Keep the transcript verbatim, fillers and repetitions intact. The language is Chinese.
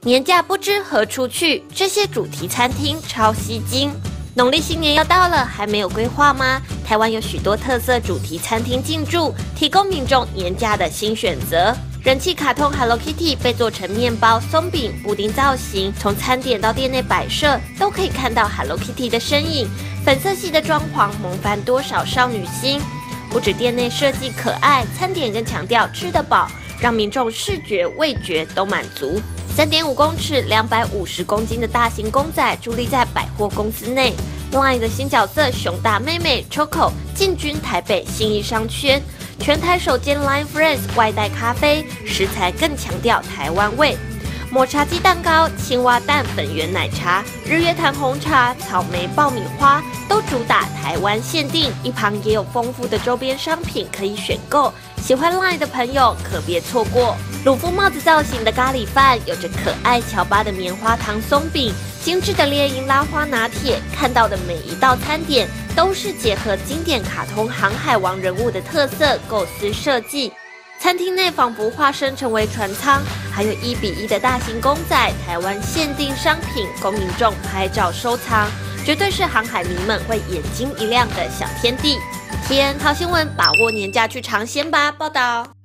年假不知何处去，这些主题餐厅超吸睛。农历新年要到了，还没有规划吗？台湾有许多特色主题餐厅进驻，提供民众年假的新选择。人气卡通 Hello Kitty 被做成面包、松饼、布丁造型，从餐点到店内摆设都可以看到 Hello Kitty 的身影。粉色系的装潢萌翻多少少女心。不止店内设计可爱，餐点更强调吃得饱，让民众视觉、味觉都满足。三点五公尺、两百五十公斤的大型公仔伫立在百货公司内。Line 的新角色熊大妹妹 Choco 进军台北信义商圈，全台首间 Line Friends 外带咖啡，食材更强调台湾味。抹茶鸡蛋糕、青蛙蛋粉圆奶茶、日月潭红茶、草莓爆米花都主打台湾限定，一旁也有丰富的周边商品可以选购。喜欢 Line 的朋友可别错过。鲁夫帽子造型的咖喱饭，有着可爱乔巴的棉花糖松饼，精致的猎鹰拉花拿铁，看到的每一道餐点都是结合经典卡通航海王人物的特色构思设计。餐厅内仿佛化身成为船舱，还有一比一的大型公仔，台湾限定商品供民众拍照收藏，绝对是航海迷们会眼睛一亮的小天地。T N 好新闻，把握年假去尝鲜吧！报道。